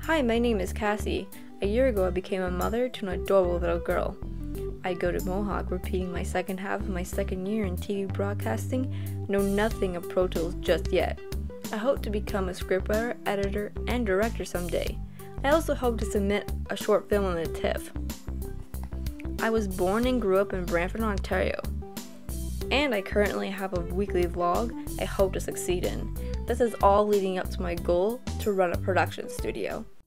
Hi, my name is Cassie. A year ago I became a mother to an adorable little girl. I go to Mohawk repeating my second half of my second year in TV broadcasting, know nothing of Pro Tools just yet. I hope to become a scriptwriter, editor, and director someday. I also hope to submit a short film on the TIFF. I was born and grew up in Brantford, Ontario. And I currently have a weekly vlog I hope to succeed in. This is all leading up to my goal to run a production studio.